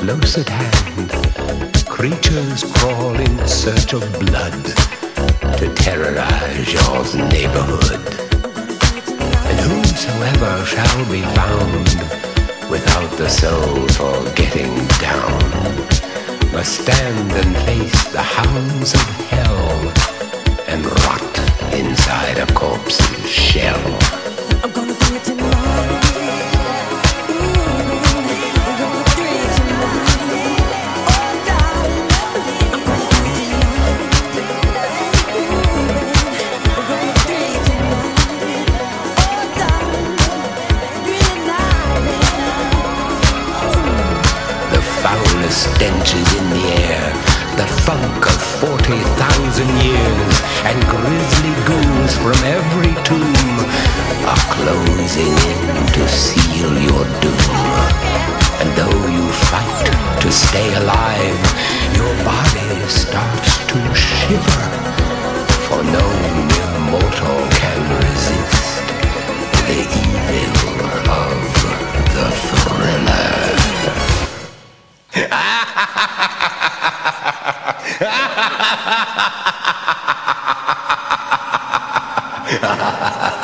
close at hand, creatures crawl in search of blood to terrorize your neighborhood. And whosoever shall be found without the soul for getting down must stand and face the hounds of hell and rot inside a corpse's shell. I'm gonna do it tonight. Stench is in the air, the funk of 40,000 years, and grisly ghouls from every tomb are closing in to seal your doom. And though you fight to stay alive, your body starts to shiver, for no mere mortal can resist the evil of the thriller. Ha ha ha ha!